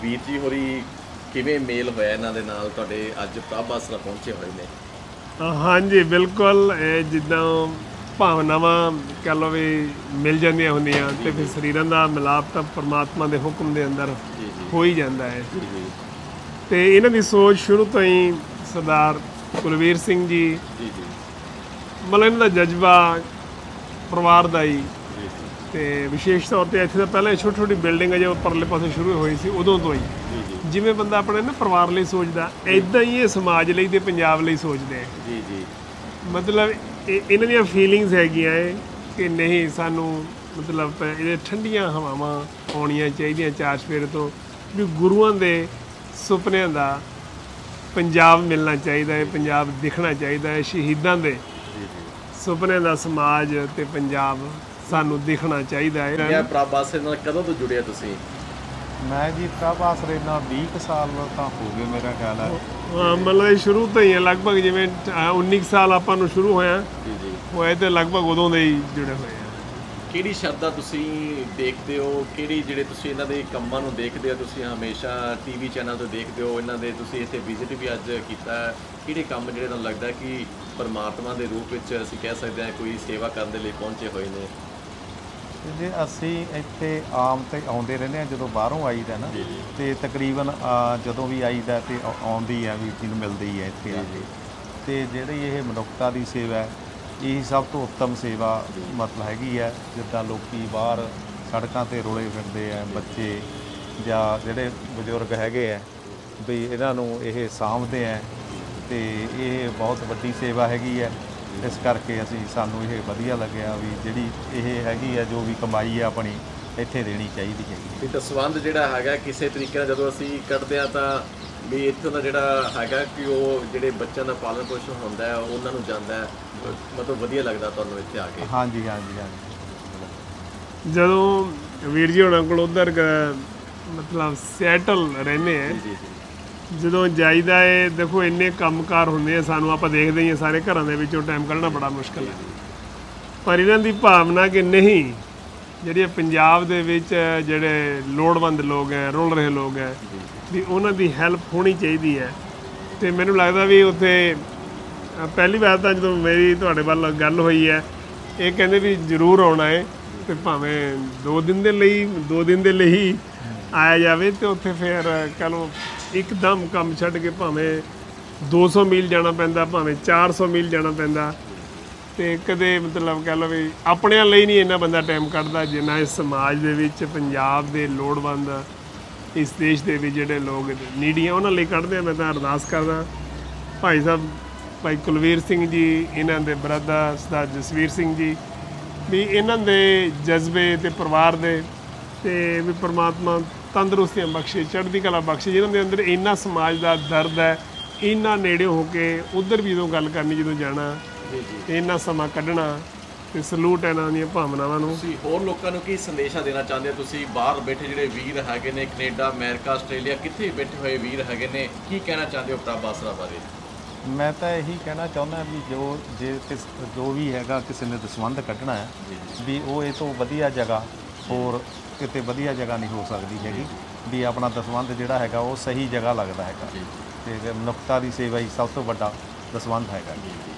ਵੀਰ ਜੀ ਹੋਰੀ ਕਿਵੇਂ ਮੇਲ ਹੋਇਆ ਇਹਨਾਂ ਦੇ ਨਾਲ ਤੁਹਾਡੇ ਅੱਜ ਪ੍ਰਭ ਆਸਰਾ ਪਹੁੰਚੇ ਹੋਏ ਨੇ? हाँ जी बिल्कुल जिदा भावनावां कह लो भी मिल जांदियां हुंदियां ते फिर शरीरां दा मिलाप तां परमात्मा दे हुक्म दे अंदर हो ही जांदा है। ते इन्हां दी सोच शुरू तो ही सरदार कुलवीर सिंह जी मतलब इन्हां दा जज्बा परिवार दा ही ते विशेष तौर पर इत्थे तां पहले छोटी छोटी बिल्डिंग जो परले पासे शुरू हुई सी उदों तो ही जिवें बंदा अपने ना परिवार लिए सोचदा इदां ही ये समाज लिए ते पंजाब लिए सोचते हैं। जी जी मतलब इन्हां दी फीलिंग्स हैगियां है कि नहीं सानू मतलब ये ठंडियां हवावां आउणियां चाहीदियां चार सवेरे तो भी गुरुआं दे सुपनियां दा पंजाब मिलना चाहिए है, पंजाब दिखना चाहिए है, शहीदां दे सुपनियां दा समाज ते पंजाब सानू दिखना चाहिए है। प्रभ आसरे नाल कदों तो जुड़े तुसीं? मैं जी प्रभ आसरे नाल 20 साल तो हो गए मेरा ख्याल है। हाँ मतलब शुरू तो ही है लगभग जिवें 19 साल आपां नूं शुरू होया होए ते लगभग उदों दे ही जुड़े हुए हैं। ਕਿਹੜੀ ਸ਼ਰਧਾ ਤੁਸੀਂ ਦੇਖਦੇ ਹੋ, ਕਿਹੜੀ ਜਿਹੜੇ ਤੁਸੀਂ ਇਹਨਾਂ ਦੇ ਕੰਮਾਂ ਨੂੰ ਦੇਖਦੇ ਹੋ, ਤੁਸੀਂ ਹਮੇਸ਼ਾ ਟੀਵੀ ਚੈਨਲ ਤੋਂ ਦੇਖਦੇ ਹੋ ਇਹਨਾਂ ਦੇ, ਤੁਸੀਂ ਇੱਥੇ ਵਿਜ਼ਿਟ ਵੀ ਅੱਜ ਕੀਤਾ, ਕਿਹੜੇ ਕੰਮ ਜਿਹੜੇ ਤੁਹਾਨੂੰ ਲੱਗਦਾ ਕਿ ਪਰਮਾਤਮਾ ਦੇ ਰੂਪ ਵਿੱਚ ਅਸੀਂ ਕਹਿ ਸਕਦੇ ਹਾਂ ਕੋਈ ਸੇਵਾ ਕਰਨ ਦੇ ਲਈ ਪਹੁੰਚੇ ਹੋਏ ਨੇ? ਜੇ ਅਸੀਂ ਇੱਥੇ ਆਮ ਤੇ ਆਉਂਦੇ ਰਹਿੰਦੇ ਹਾਂ ਜਦੋਂ ਬਾਹਰੋਂ ਆਈਦਾ ਨਾ ਤੇ ਤਕਰੀਬਨ ਜਦੋਂ ਵੀ ਆਈਦਾ ਤੇ ਆਉਂਦੀ ਹੈ ਵੀਰ ਜੀ ਨੂੰ ਮਿਲਦੀ ਹੈ ਇੱਥੇ ਆ ਕੇ। ਤੇ ਜਿਹੜੀ ਇਹ ਮਨੁੱਖਤਾ ਦੀ ਸੇਵਾ ਹੈ ਇਹ ਸਭ ਤੋਂ ਉੱਤਮ ਸੇਵਾ ਮਤਲਬ ਹੈਗੀ ਹੈ। ਜਿੱਦਾਂ ਲੋਕੀ ਬਾਹਰ ਸੜਕਾਂ ਤੇ ਰੁਲੇ ਫਿਰਦੇ ਆ ਬੱਚੇ ਜਾਂ ਜਿਹੜੇ ਬਜ਼ੁਰਗ ਹੈਗੇ ਆ ਵੀ ਇਹਨਾਂ ਨੂੰ ਇਹ ਸਾਂਭਦੇ ਆ ਤੇ ਇਹ ਬਹੁਤ ਵੱਡੀ ਸੇਵਾ ਹੈਗੀ ਹੈ। ਇਸ ਕਰਕੇ ਸਾਨੂੰ ਇਹ ਵਧੀਆ ਲੱਗਿਆ ਵੀ ਜਿਹੜੀ ਇਹ ਹੈਗੀ ਹੈ ਜੋ ਵੀ ਕਮਾਈ ਹੈ ਆਪਣੀ ਇੱਥੇ ਦੇਣੀ ਚਾਹੀਦੀ ਹੈਗੀ। ਤੇ ਸੰਬੰਧ ਜਿਹੜਾ ਹੈਗਾ ਕਿਸੇ ਤਰੀਕੇ ਨਾਲ ਜਦੋਂ ਅਸੀਂ ਕੱਢਦੇ ਹਾਂ ਤਾਂ ਵੀ ਇੱਥੋਂ ਦਾ ਜਿਹੜਾ ਹੈਗਾ ਕਿ ਉਹ ਜਿਹੜੇ ਬੱਚਿਆਂ ਦਾ ਪਾਲਣ ਪੋਸ਼ਣ ਹੁੰਦਾ ਹੈ ਉਹਨਾਂ ਨੂੰ ਜਾਂਦਾ ਹੈ, ਮਤਲਬ ਵਧੀਆ ਲੱਗਦਾ ਤੁਹਾਨੂੰ ਇੱਥੇ ਆ ਕੇ? ਹਾਂਜੀ ਹਾਂਜੀ ਹਾਂਜੀ। ਜਦੋਂ ਵੀਰ ਜੀ ਹੋਣਾ ਕੋਲ ਉਧਰ ਮਤਲਬ ਸੈਟਲ ਰਹਿੰਦੇ ਆ ਜਦੋਂ ਜਾਈਦਾ ਹੈ ਦੇਖੋ ਇੰਨੇ ਕੰਮਕਾਰ ਹੁੰਦੇ ਆ ਸਾਨੂੰ ਆਪਾਂ ਦੇਖਦੇ ਹੀ ਆ ਸਾਰੇ ਘਰਾਂ ਦੇ ਵਿੱਚੋਂ ਟਾਈਮ ਕੱਢਣਾ ਬੜਾ ਮੁਸ਼ਕਿਲ ਹੈ। ਪਰ ਇਹਨਾਂ ਦੀ ਭਾਵਨਾ ਕਿ ਨਹੀਂ ਜਿਹੜੇ ਪੰਜਾਬ ਦੇ ਵਿੱਚ ਜਿਹੜੇ ਲੋੜਵੰਦ ਲੋਕ ਹੈ ਰੁਲ ਰਹੇ ਲੋਕ ਹੈ ਵੀ ਉਹਨਾਂ ਦੀ ਹੈਲਪ ਹੋਣੀ ਚਾਹੀਦੀ ਹੈ। ਅਤੇ ਮੈਨੂੰ ਲੱਗਦਾ ਵੀ ਉੱਥੇ ਪਹਿਲੀ ਵਾਰ ਤਾਂ ਜਦੋਂ ਮੇਰੀ ਤੁਹਾਡੇ ਵੱਲ ਗੱਲ ਹੋਈ ਹੈ ਇਹ ਕਹਿੰਦੇ ਵੀ ਜ਼ਰੂਰ ਆਉਣਾ ਹੈ ਅਤੇ ਭਾਵੇਂ 2 ਦਿਨ ਦੇ ਲਈ ਹੀ ਆਇਆ ਜਾਵੇ ਅਤੇ ਉੱਥੇ ਫਿਰ ਕਹਿ ਲਓ ਇੱਕਦਮ ਕੰਮ ਛੱਡ ਕੇ ਭਾਵੇਂ 200 ਮੀਲ ਜਾਣਾ ਪੈਂਦਾ ਭਾਵੇਂ 400 ਮੀਲ ਜਾਣਾ ਪੈਂਦਾ ਅਤੇ ਕਦੇ ਮਤਲਬ ਕਹਿ ਲਓ ਵੀ ਆਪਣਿਆਂ ਲਈ ਨਹੀਂ ਇੰਨਾ ਬੰਦਾ ਟਾਈਮ ਕੱਢਦਾ ਜਿੰਨਾ ਇਸ ਸਮਾਜ ਦੇ ਵਿੱਚ ਪੰਜਾਬ ਦੇ ਲੋੜਵੰਦ ਇਸ ਦੇਸ਼ ਦੇ ਵਿੱਚ ਜਿਹੜੇ ਲੋਕ ਨੀਡੀ ਆ ਉਹਨਾਂ ਲਈ ਕੱਢਦੇ ਆ। ਮੈਂ ਤਾਂ ਅਰਦਾਸ ਕਰਦਾ ਭਾਈ ਸਾਹਿਬ ਭਾਈ ਕੁਲਵੀਰ ਸਿੰਘ ਜੀ ਇਹਨਾਂ ਦੇ ਬ੍ਰਦਰ ਸਰਦਾਰ ਜਸਵੀਰ ਸਿੰਘ ਜੀ ਵੀ ਇਹਨਾਂ ਦੇ ਜਜ਼ਬੇ ਅਤੇ ਪਰਿਵਾਰ ਦੇ ਅਤੇ ਵੀ ਪਰਮਾਤਮਾ ਤੰਦਰੁਸਤੀਆਂ ਬਖਸ਼ੇ ਚੜ੍ਹਦੀ ਕਲਾ ਬਖਸ਼ੇ ਜਿਹਨਾਂ ਦੇ ਅੰਦਰ ਇੰਨਾ ਸਮਾਜ ਦਾ ਦਰਦ ਹੈ ਇੰਨਾ ਨੇੜੇ ਹੋ ਕੇ ਉੱਧਰ ਵੀ ਜਦੋਂ ਗੱਲ ਕਰਨੀ ਜਦੋਂ ਜਾਣਾ ਇੰਨਾ ਸਮਾਂ ਕੱਢਣਾ ਤੇ ਸਲੂਟ ਹੈ ਇਹਨਾਂ ਦੀਆਂ ਭਾਵਨਾਵਾਂ ਨੂੰ। ਤੁਸੀਂ ਹੋਰ ਲੋਕਾਂ ਨੂੰ ਕੀ ਸੰਦੇਸ਼ਾ ਦੇਣਾ ਚਾਹੁੰਦੇ ਹੋ? ਤੁਸੀਂ ਬਾਹਰ ਬੈਠੇ ਜਿਹੜੇ ਵੀਰ ਹੈਗੇ ਨੇ ਕੈਨੇਡਾ ਅਮਰੀਕਾ ਆਸਟ੍ਰੇਲੀਆ ਕਿੱਥੇ ਬੈਠੇ ਹੋਏ ਵੀਰ ਹੈਗੇ ਨੇ ਕੀ ਕਹਿਣਾ ਚਾਹੁੰਦੇ ਹੋ ਪ੍ਰਭ ਆਸਰਾ ਬਾਰੇ? ਮੈਂ ਤਾਂ ਇਹੀ ਕਹਿਣਾ ਚਾਹੁੰਦਾ ਵੀ ਜੋ ਵੀ ਹੈਗਾ ਕਿਸੇ ਨੇ ਦਸਵੰਧ ਕੱਢਣਾ ਹੈ ਵੀ ਉਹ ਇਹ ਤੋਂ ਵਧੀਆ ਜਗ੍ਹਾ ਹੋਰ ਕਿਤੇ ਵਧੀਆ ਜਗ੍ਹਾ ਨਹੀਂ ਹੋ ਸਕਦੀ ਹੈਗੀ ਵੀ ਆਪਣਾ ਦਸਵੰਧ ਜਿਹੜਾ ਹੈਗਾ ਉਹ ਸਹੀ ਜਗ੍ਹਾ ਲੱਗਦਾ ਹੈਗਾ ਤੇ ਮਨੁੱਖਤਾ ਦੀ ਸੇਵਾ ਹੀ ਸਭ ਤੋਂ ਵੱਡਾ ਦਸਵੰਧ ਹੈਗਾ।